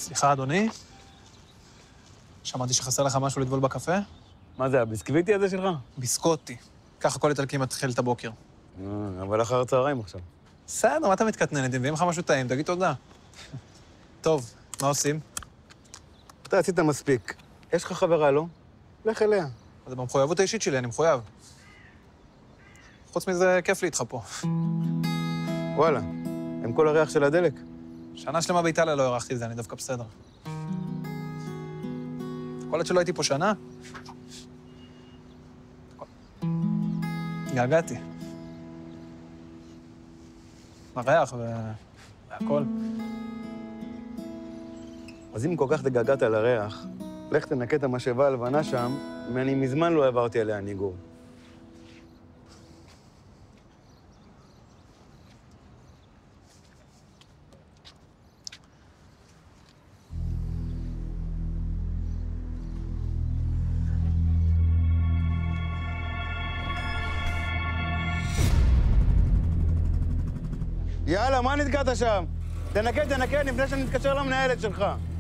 סליחה, אדוני. שמעתי שחסר לך משהו לטבול בקפה? מה זה, הביסקוויטי הזה שלך? ביסקוטי. ככה כל איטלקי מתחיל את הבוקר. אבל אחר הצהריים עכשיו. בסדר, מה אתה מתקטנן? אם לך משהו טעים, תגיד תודה. טוב, מה עושים? אתה עשית מספיק. יש לך חברה, לא? לך אליה. זה במחויבות האישית שלי, אני מחויב. חוץ מזה, כיף לי איתך פה. וואלה, עם כל הריח של הדלק. שנה שלמה באיטליה לא הרחתי את זה, אני דווקא בסדר. יכול להיות שלא הייתי פה שנה? געגעתי. הריח והכל. אז אם כל כך תגעגעת לריח, לך תנקה את המשאבה הלבנה שם, ואני מזמן לא העברתי עליה ניגור. יאללה, מה נתקעת שם? תנקה לפני שאני מתקשר למנהלת שלך.